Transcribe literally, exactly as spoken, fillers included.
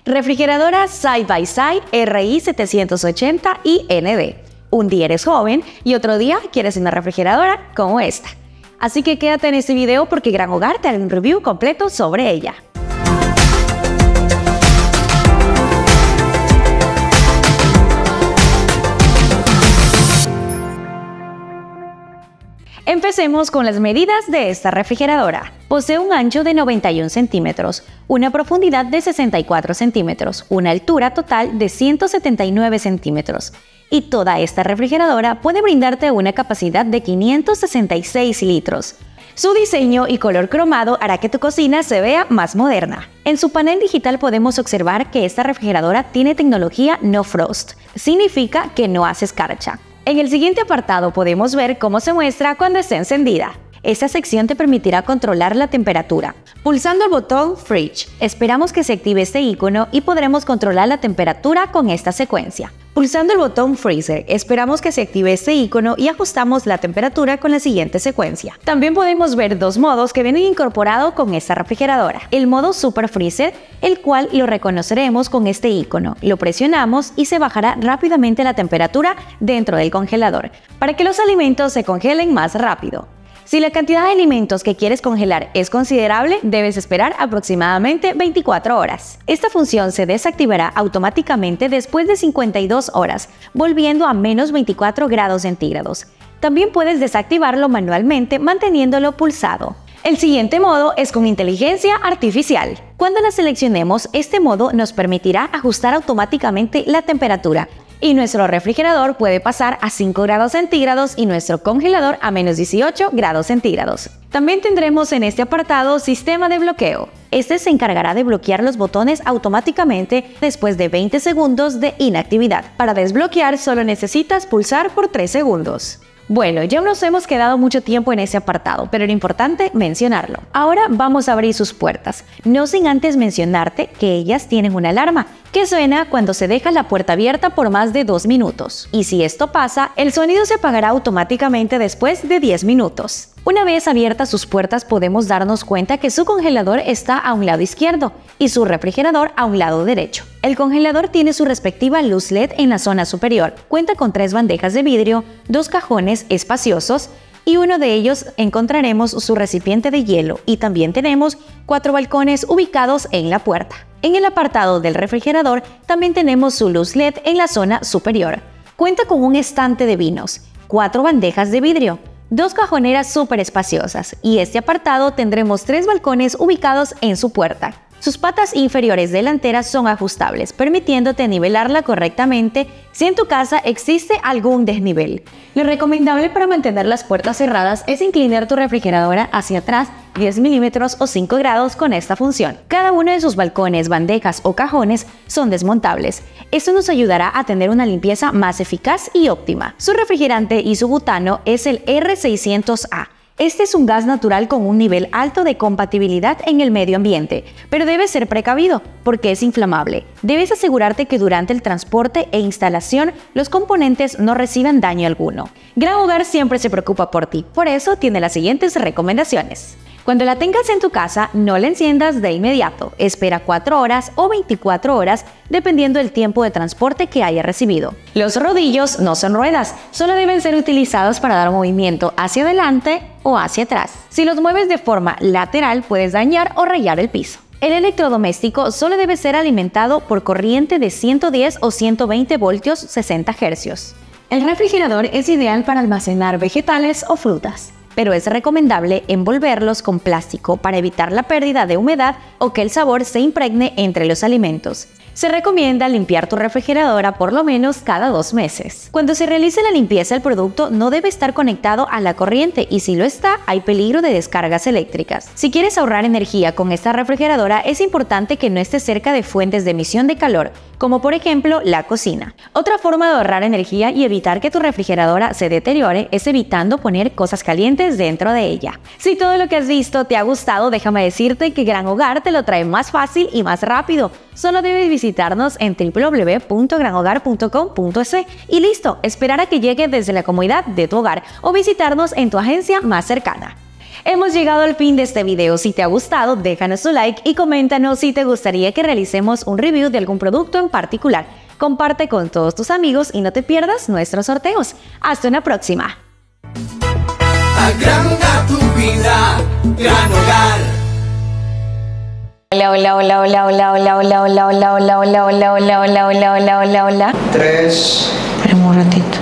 Refrigeradora Side by Side R I setecientos ochenta I N D. Un día eres joven y otro día quieres una refrigeradora como esta. Así que quédate en este video porque Gran Hogar te hará un review completo sobre ella. Empecemos con las medidas de esta refrigeradora. Posee un ancho de noventa y un centímetros, una profundidad de sesenta y cuatro centímetros, una altura total de ciento setenta y nueve centímetros. Y toda esta refrigeradora puede brindarte una capacidad de quinientos sesenta y seis litros. Su diseño y color cromado hará que tu cocina se vea más moderna. En su panel digital podemos observar que esta refrigeradora tiene tecnología No Frost. Significa que no hace escarcha. En el siguiente apartado podemos ver cómo se muestra cuando esté encendida. Esta sección te permitirá controlar la temperatura. Pulsando el botón Fridge, esperamos que se active este icono y podremos controlar la temperatura con esta secuencia. Pulsando el botón Freezer, esperamos que se active este icono y ajustamos la temperatura con la siguiente secuencia. También podemos ver dos modos que vienen incorporados con esta refrigeradora. El modo Super Freezer, el cual lo reconoceremos con este icono. Lo presionamos y se bajará rápidamente la temperatura dentro del congelador, para que los alimentos se congelen más rápido. Si la cantidad de alimentos que quieres congelar es considerable, debes esperar aproximadamente veinticuatro horas. Esta función se desactivará automáticamente después de cincuenta y dos horas, volviendo a menos veinticuatro grados centígrados. También puedes desactivarlo manualmente manteniéndolo pulsado. El siguiente modo es con inteligencia artificial. Cuando la seleccionemos, este modo nos permitirá ajustar automáticamente la temperatura, y nuestro refrigerador puede pasar a cinco grados centígrados y nuestro congelador a menos dieciocho grados centígrados. También tendremos en este apartado sistema de bloqueo. Este se encargará de bloquear los botones automáticamente después de veinte segundos de inactividad. Para desbloquear solo necesitas pulsar por tres segundos. Bueno, ya nos hemos quedado mucho tiempo en ese apartado, pero era importante mencionarlo. Ahora vamos a abrir sus puertas, no sin antes mencionarte que ellas tienen una alarma que suena cuando se deja la puerta abierta por más de dos minutos. Y si esto pasa, el sonido se apagará automáticamente después de diez minutos. Una vez abiertas sus puertas podemos darnos cuenta que su congelador está a un lado izquierdo y su refrigerador a un lado derecho. El congelador tiene su respectiva luz L E D en la zona superior. Cuenta con tres bandejas de vidrio, dos cajones espaciosos y uno de ellos encontraremos su recipiente de hielo y también tenemos cuatro balcones ubicados en la puerta. En el apartado del refrigerador también tenemos su luz L E D en la zona superior. Cuenta con un estante de vinos, cuatro bandejas de vidrio, dos cajoneras súper espaciosas y este apartado tendremos tres balcones ubicados en su puerta. Sus patas inferiores delanteras son ajustables, permitiéndote nivelarla correctamente si en tu casa existe algún desnivel. Lo recomendable para mantener las puertas cerradas es inclinar tu refrigeradora hacia atrás diez milímetros o cinco grados con esta función. Cada uno de sus balcones, bandejas o cajones son desmontables. Esto nos ayudará a tener una limpieza más eficaz y óptima. Su refrigerante y su butano es el R seiscientos A. Este es un gas natural con un nivel alto de compatibilidad en el medio ambiente, pero debes ser precavido porque es inflamable. Debes asegurarte que durante el transporte e instalación los componentes no reciban daño alguno. Gran Hogar siempre se preocupa por ti, por eso tiene las siguientes recomendaciones. Cuando la tengas en tu casa, no la enciendas de inmediato. Espera cuatro horas o veinticuatro horas, dependiendo del tiempo de transporte que haya recibido. Los rodillos no son ruedas, solo deben ser utilizados para dar movimiento hacia adelante o hacia atrás. Si los mueves de forma lateral, puedes dañar o rayar el piso. El electrodoméstico solo debe ser alimentado por corriente de ciento diez o ciento veinte voltios sesenta hercios. El refrigerador es ideal para almacenar vegetales o frutas, pero es recomendable envolverlos con plástico para evitar la pérdida de humedad o que el sabor se impregne entre los alimentos. Se recomienda limpiar tu refrigeradora por lo menos cada dos meses. Cuando se realice la limpieza, el producto no debe estar conectado a la corriente y si lo está, hay peligro de descargas eléctricas. Si quieres ahorrar energía con esta refrigeradora, es importante que no esté cerca de fuentes de emisión de calor, como por ejemplo la cocina. Otra forma de ahorrar energía y evitar que tu refrigeradora se deteriore es evitando poner cosas calientes dentro de ella. Si todo lo que has visto te ha gustado, déjame decirte que Gran Hogar te lo trae más fácil y más rápido. Solo debes visitarnos en w w w punto gran hogar punto com punto e s y listo, esperar a que llegue desde la comodidad de tu hogar o visitarnos en tu agencia más cercana. Hemos llegado al fin de este video. Si te ha gustado, déjanos tu like y coméntanos si te gustaría que realicemos un review de algún producto en particular. Comparte con todos tus amigos y no te pierdas nuestros sorteos. Hasta una próxima. Agranda tu vida, Gran Hogar. Hola, hola, hola, hola, hola, hola, hola, hola, hola, hola, hola, hola, hola, hola, hola, hola, hola, hola. Tres. Espera un ratito.